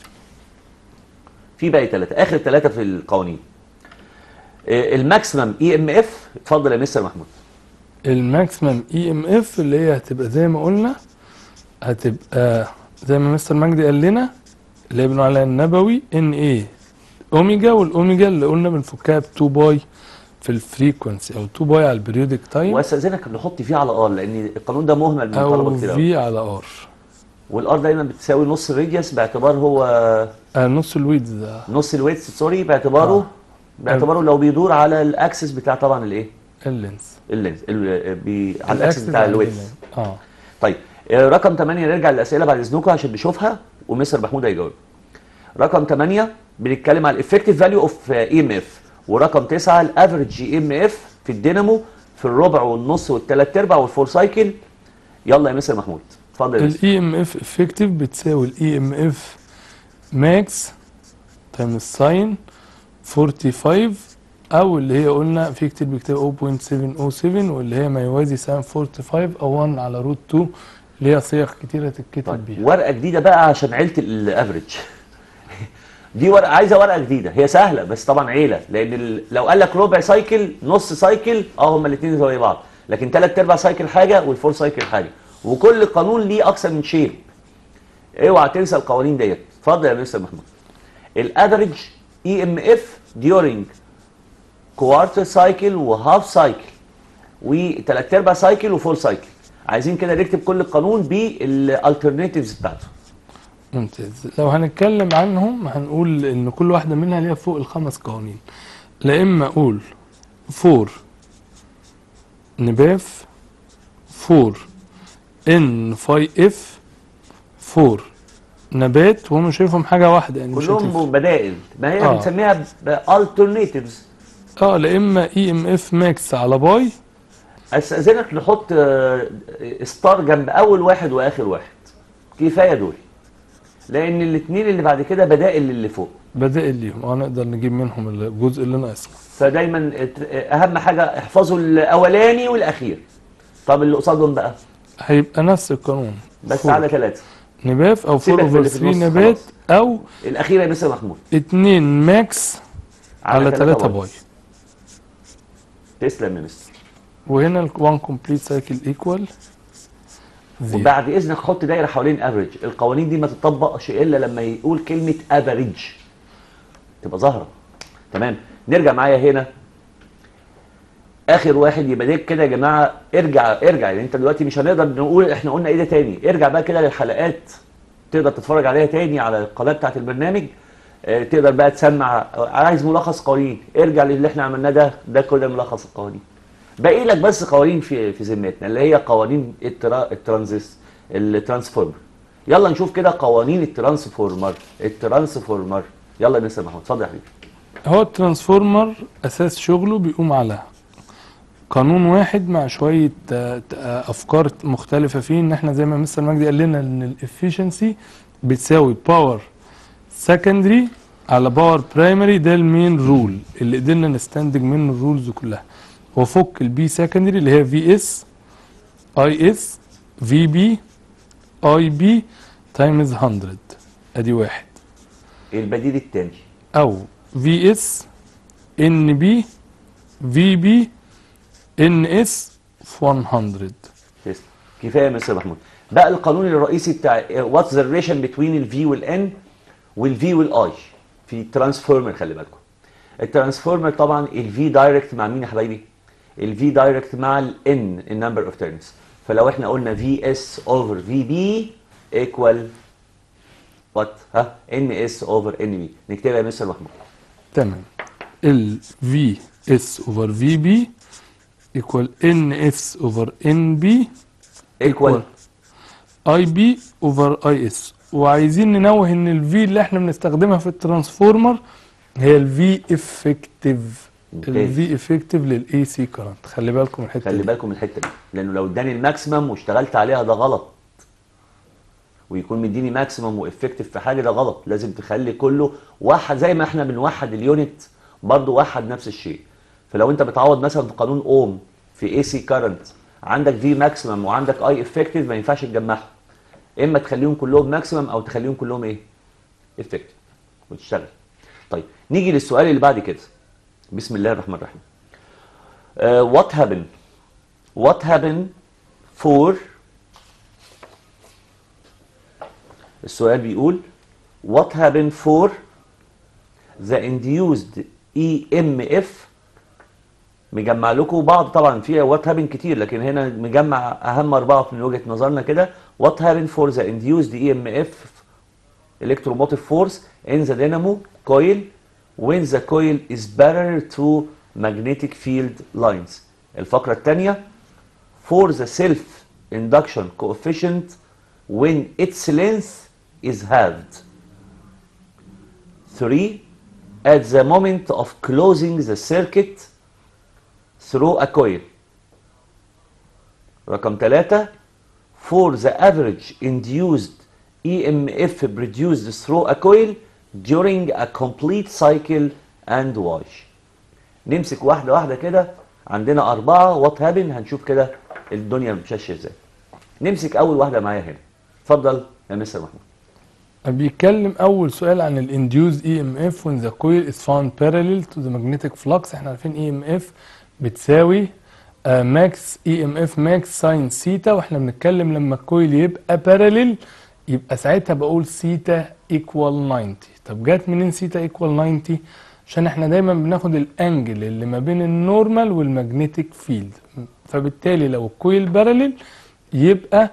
في باقي ثلاثة، آخر ثلاثة في القوانين. الماكسيمم اي ام اف، اتفضل يا مستر محمود. الماكسيمم اي ام اف اللي هي هتبقى زي ما قلنا، هتبقى زي ما مستر مجدي قال لنا اللي هي بنقول عليها النبوي ان ايه اوميجا، والاوميجا اللي قلنا بنفكها ب اتنين باي في الفريكونسي او اتنين باي على البريودك تايم. واستاذنك نحط فيه على ار لان القانون ده مهمل من طلبه كتير او في على ار، والار دايما بتساوي نص الراديوس باعتبار هو آه نص الويدز ده، نص الويدز سوري، باعتباره آه. باعتباره لو بيدور على الاكسس بتاع طبعا الايه؟ اللينس. اللينس بي... على الاكسس بتاع الويدز. اه طيب رقم ثمانية نرجع للاسئله بعد اذنكم عشان نشوفها ومستر محمود هيجاوب. رقم ثمانية بنتكلم على الافكتيف فاليو اوف اي ام اف، ورقم تسعة الافريج اي ام اف في الدينامو في الربع والنص والثلاث ارباع والفور سايكل. يلا يا مستر محمود اتفضل. الاي ام اف افكتيف بتساوي الاي ام اف ماكس تايمز ساين خمسة وأربعين، او اللي هي قلنا في كتير بيكتبوا صفر فاصلة سبعة صفر سبعة واللي هي ما يوازي ساين خمسة وأربعين او واحد على روت اتنين، اللي هي صيغ كتيره تتكتب طيب. بيها. ورقه جديده بقى عشان عيله الافريج دي ورقه عايزه ورقه جديده، هي سهله بس طبعا عيله، لان ال... لو قال لك ربع سايكل نص سايكل اه هما الاثنين زي بعض، لكن ثلاث ارباع سايكل حاجه والفور سايكل حاجه، وكل قانون ليه اكثر من شيب. اوعى تنسى القوانين ديت. اتفضل يا مستر محمود. الافريج اي ام اف ديورنج كوارتر سايكل وهاف سايكل وثلاث ارباع سايكل وفول سايكل. عايزين كده نكتب كل قانون بالالترناتيفز بتاعته. ممتاز. لو هنتكلم عنهم هنقول ان كل واحده منها ليها فوق الخمس قوانين. لا اما اقول فور نباف، فور ان فاي اف، فور نبات، وهم شايفهم حاجه واحده يعني مش هتفرق. كلهم بدائل، ما هي آه. بنسميها بالترناتيفز. اه لا اما اي ام اف ماكس على باي. استاذنك نحط آه، ستار جنب اول واحد واخر واحد، كفايه دول، لان الاثنين اللي بعد كده بدائل للي فوق، بدائل ليهم اه نقدر نجيب منهم الجزء اللي ناقصنا. فدايما ات- اهم حاجه احفظوا الاولاني والاخير. طب اللي قصادهم بقى هيبقى نفس القانون، بس فور على ثلاثه. نباف او سيبك فور من اوفر اللي في ثري النص نبات خلاص. او الاخيره يا مستر محمود اتنين ماكس على تلاتة تلاتة باي. تسلم يا مستر. وهنا ال one complete cycle equal زيرو. وبعد اذنك حط دايره حوالين افريج. القوانين دي ما تطبقش الا لما يقول كلمه افريج تبقى ظاهره. تمام. نرجع معايا هنا اخر واحد. يبقى ده كده يا جماعه. ارجع ارجع يعني انت دلوقتي مش هنقدر نقول احنا قلنا ايه ده تاني. ارجع بقى كده للحلقات، تقدر تتفرج عليها تاني على القناه بتاعت البرنامج. اه تقدر بقى تسمع. عايز ملخص قوانين ارجع للي احنا عملناه ده. ده كده ملخص القوانين. باقي لك بس قوانين في في ذمتنا اللي هي قوانين الترا الترانزيس الترانسفورمر. يلا نشوف كده قوانين الترانسفورمر. الترانسفورمر يلا يا مستر محمود اتفضل يا حبيبي. هو الترانسفورمر اساس شغله بيقوم على قانون واحد مع شويه آه، آه، افكار مختلفه فيه. ان احنا زي ما مستر مجدي قال لنا ان الافشنسي بتساوي باور سكندري على باور برايمري. ده المين رول اللي قدرنا نستنتج منه الرولز كلها. وفك البي سكندري اللي هي في اس اي اس في بي اي بي تايمز مية. ادي واحد. البديل الثاني او في اس ان بي في بي ان اس في مية. تسلم. كفايه يا مستر محمود. بقى القانون الرئيسي بتاع واتس ذا ريليشن بتوين الفي والان والفي والاي في ترانسفورمر. خلي بالكم الترانسفورمر طبعا الفي دايركت مع مين يا حبايبي؟ الفي دايركت مع الان النمبر اوف تيرنز. فلو احنا قلنا في اس اوفر في بي ايكوال وات ها ان اس اوفر ان بي. نكتبها يا مستر محمود. تمام. ال في اس اوفر في بي ايكوال ان اس اوفر ان بي ايكوال اي بي اوفر اي اس. وعايزين ننوه ان الفي اللي احنا بنستخدمها في الترانسفورمر هي الفي افكتيف. الفي افكتيف للاي سي كارنت. خلي بالكم الحته خلي دي. بالكم من الحته دي لانه لو اداني الماكسيمم واشتغلت عليها ده غلط. ويكون مديني ماكسيمم وافكتيف في حاجه ده غلط. لازم تخلي كله واحد زي ما احنا بنوحد اليونت برضه وحد نفس الشيء. فلو انت بتعوض مثلا في قانون اوم في اي سي كارنت عندك في ماكسيمم وعندك اي افكتيف ما ينفعش تجمعهم. اما تخليهم كلهم ماكسيمم او تخليهم كلهم ايه؟ افكتيف وتشتغل. طيب نيجي للسؤال اللي بعد كده. بسم الله الرحمن الرحيم. uh, what happened what happened for السؤال بيقول what happened for the induced إي إم إف. مجمع لكم بعض طبعا فيها what happened كتير لكن هنا مجمع اهم اربعه من وجهه نظرنا كده. what happened for the induced إي إم إف electromotive force in the dynamo coil when the coil is parallel to magnetic field lines. الفقرة الثانية for the self induction coefficient when its length is halved. three at the moment of closing the circuit through a coil. رقم ثلاثة for the average induced إي إم إف produced through a coil during a complete cycle and wash. نمسك واحدة واحدة كده. عندنا أربعة وات هابن. هنشوف كده الدنيا ماشية ازاي. نمسك أول واحدة معايا هنا. اتفضل يا مستر محمود. بيتكلم اول سؤال عن الانديوز اي ام اف when the coil is found parallel to the magnetic flux. احنا عارفين اي ام اف بتساوي ماكس اي ام اف ماكس ساين سيتا، واحنا بنتكلم لما الكويل يبقى باراليل يبقى ساعتها بقول سيتا ايكوال تسعين. طب جت منين سيتا ايكوال تسعين؟ عشان احنا دايما بناخد الانجل اللي ما بين النورمال والمagnetic فيلد، فبالتالي لو الكويل باراليل يبقى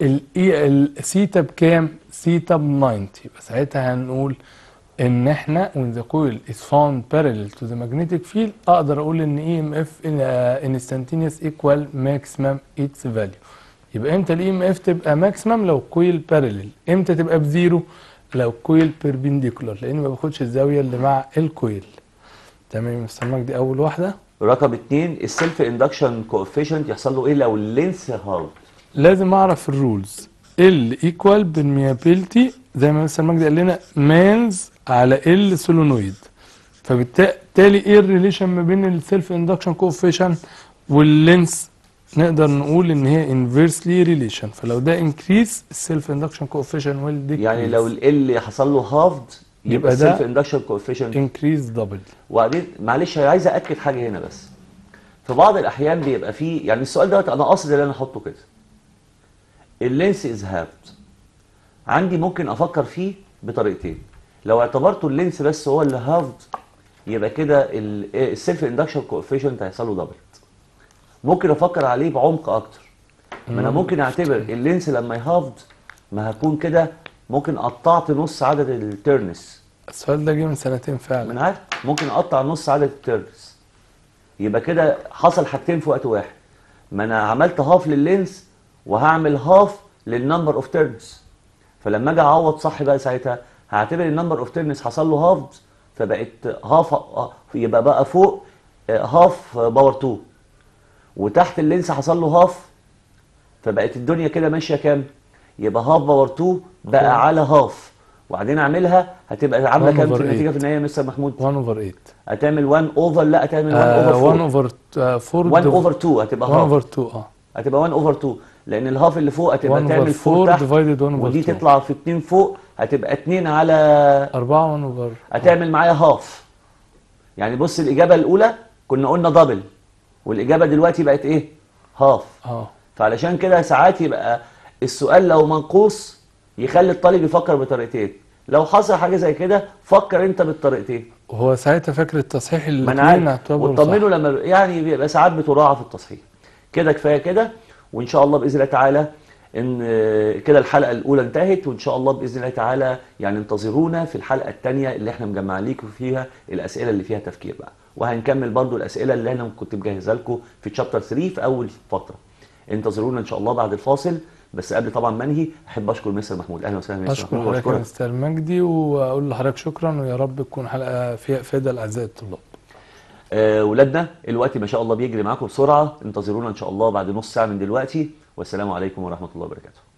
السيتا بكام؟ سيتا ب تسعين. يبقى ساعتها هنقول ان احنا when the coil is found parallel to the magnetic field اقدر اقول ان اي ام اف instantaneous equal maximum its value. يبقى امتى الاي ام اف تبقى ماكسيمم؟ لو الكويل باراليل. امتى تبقى بزيرو؟ لو الكويل بيربنديكولار، لان ما باخدش الزاويه اللي مع الكويل. تمام يا مستر مجدي، اول واحده. رقم اتنين السيلف اندكشن كوفيشنت يحصل له ايه لو اللينس هارد؟ لازم اعرف الرولز. ال ايكوال بالميابيلتي زي ما مستر مجدي قال لنا مانز على ال سولونويد. فبالتالي ايه الريليشن ما بين السيلف اندكشن كوفيشنت واللينس؟ نقدر نقول ان هي انفيرسلي ريليشن. فلو ده انكريس السيلف اندكشن كوفيشنت ويل ديكريس. يعني لو ال حصل له هافد يبقى, يبقى السيلف ده اندكشن كوفيشنت انكريس دبل. وبعدين معلش عايز اكد حاجه هنا بس. في بعض الاحيان بيبقى فيه يعني السؤال دوت انا قاصد ان انا احطه كده. اللينس از هافد. عندي ممكن افكر فيه بطريقتين. لو اعتبرته اللينس بس هو اللي هافد يبقى كده السيلف اندكشن كوفيشنت هيحصل له دبل. ممكن افكر عليه بعمق اكتر. ما انا ممكن اعتبر اللينس لما يهافد ما هكون كده ممكن قطعت نص عدد التيرنس. السؤال ده جه من سنتين فعلا. ما انا عارف ممكن اقطع نص عدد التيرنس. يبقى كده حصل حاجتين في وقت واحد. ما انا عملت هاف لللينس وهعمل هاف للنمبر اوف تيرنس. فلما اجي اعوض صح بقى ساعتها هعتبر النمبر اوف تيرنس حصل له هافد فبقت هاف، يبقى بقى فوق هاف باور اتنين وتحت اللينس حصل له هاف فبقت الدنيا كده ماشيه كام؟ يبقى هاف باور اتنين بقى على هاف وبعدين اعملها هتبقى عامله كام في النتيجه في النهايه يا مستر محمود؟ واحد اوفر تمانية. هتعمل واحد اوفر لا هتعمل واحد اوفر اربعة. واحد اوفر اربعة. واحد اوفر اتنين هتبقى هاف. واحد اوفر اتنين اه هتبقى واحد اوفر اتنين لان الهاف اللي فوق هتبقى واحد تعمل اوفر اربعة اربعة تحت ودي اتنين. تطلع في اتنين فوق هتبقى اتنين على اربعة واحد اوفر. هتعمل معايا هاف. يعني بص الاجابه الاولى كنا قلنا دبل والاجابه دلوقتي بقت ايه؟ هاف. اه فعلشان كده ساعات يبقى السؤال لو منقوص يخلي الطالب يفكر بطريقتين. لو حصل حاجه زي كده فكر انت بالطريقتين. وهو ساعتها فاكر التصحيح اللي الاثنين وتطمنه لما يعني بيبقى ساعات بتراعى في التصحيح. كده كفايه كده وان شاء الله باذن الله تعالى ان كده الحلقه الاولى انتهت وان شاء الله باذن الله تعالى يعني انتظرونا في الحلقه الثانيه اللي احنا مجمع لكم فيها الاسئله اللي فيها تفكير بقى وهنكمل برضو الاسئله اللي انا كنت مجهزها لكم في تشابتر تلاتة في اول فتره. انتظرونا ان شاء الله بعد الفاصل. بس قبل طبعا ما انهي احب اشكر مستر محمود. اهلا وسهلا مستر محمود. اشكر حضرتك يا مستر مجدي واقول لحضرتك شكرا ويا رب تكون حلقه فيها افاده لاعزائي الطلاب. آه ولادنا الوقت ما شاء الله بيجري معاكم بسرعه. انتظرونا ان شاء الله بعد نص ساعه من دلوقتي والسلام عليكم ورحمه الله وبركاته.